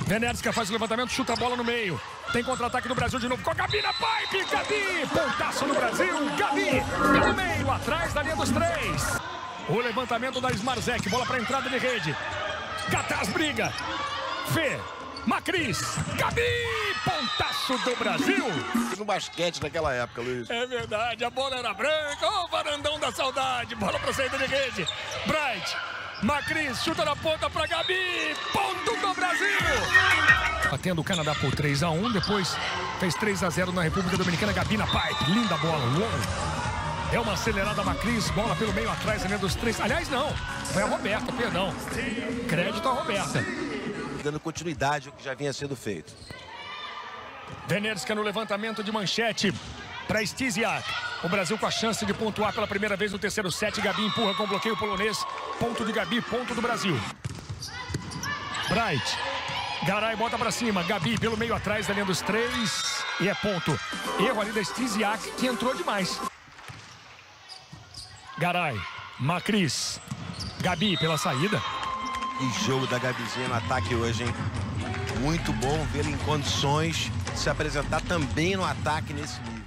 Venerska faz o levantamento, chuta a bola no meio. Tem contra-ataque do Brasil de novo com a Gabi na pipe. Gabi, pontaço no Brasil. Gabi, pelo meio, atrás da linha dos 3. O levantamento da Smarzek, bola para entrada de rede. Gataz briga. Fê, Macris, Gabi, pontaço do Brasil. No basquete naquela época, Luiz. É verdade, a bola era branca. Ô, varandão da saudade. Bola para saída de rede. Bright, Macris, chuta na ponta para Gabi. Ponto do Brasil. Batendo o Canadá por 3-1. Depois fez 3-0 na República Dominicana. Gabi na pipe. Linda bola. É uma acelerada Macris. Bola pelo meio atrás, linha dos 3. Aliás, não. Foi a Roberta, perdão. Crédito à Roberta. Dando continuidade ao que já vinha sendo feito. Venerska no levantamento de manchete para Stysiak. O Brasil com a chance de pontuar pela primeira vez no terceiro set. Gabi empurra com bloqueio polonês. Ponto de Gabi, ponto do Brasil. Bright. Garay bota para cima. Gabi pelo meio atrás da linha dos 3. E é ponto. Erro ali da Stysiak, que entrou demais. Garay. Macris. Gabi pela saída. Que jogo da Gabizinha no ataque hoje, hein? Muito bom vê-la em condições de se apresentar também no ataque nesse nível.